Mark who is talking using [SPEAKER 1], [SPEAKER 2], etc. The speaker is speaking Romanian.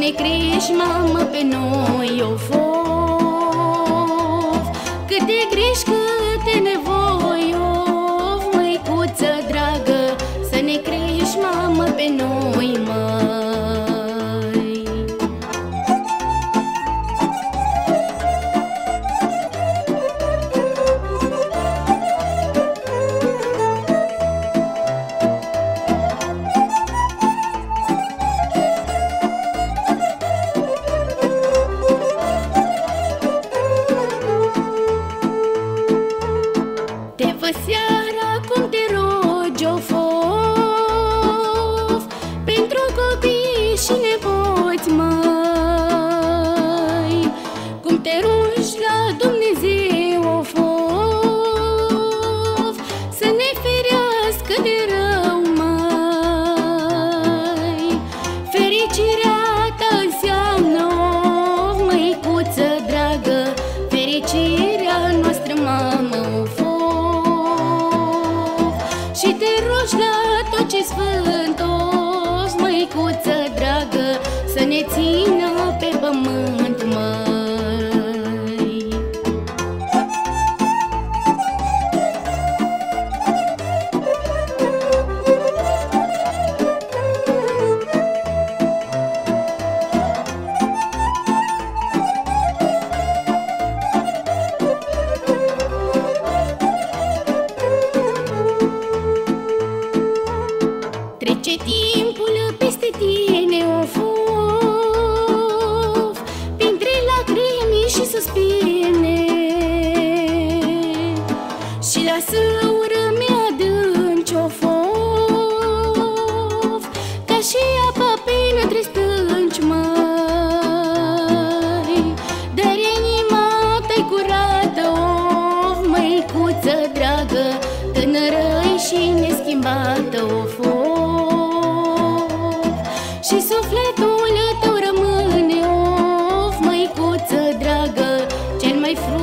[SPEAKER 1] ne crești, mamă, pe noi, of, of. Câte griji, câte nevoi, of, măicuță dragă, să ne crești, mamă, pe noi, măi. Te văd seara cum te rogi, of, of, pentru copii și nepoți, măi. Cum te rogi la Dumnezeu, of, of, să ne ferească de rău, măi. Fericirea ta înseamnă, of, măicuță dragă, fericirea noastră, mamă, of. Și te rogi la tot ce sfânt, of, măicuță dragă, să ne țină pe pământ, măi. Trece timpul peste tine, of, of, printre lacrimi și suspine, și lasă urme adânci, of, of, ca și apa printre stânci, măi. Dar inima ta-i curată, of, măicuță dragă, tânără și neschimbată, of, of. Și sufletul tău rămâne, of, măicuță dragă, cel mai frumos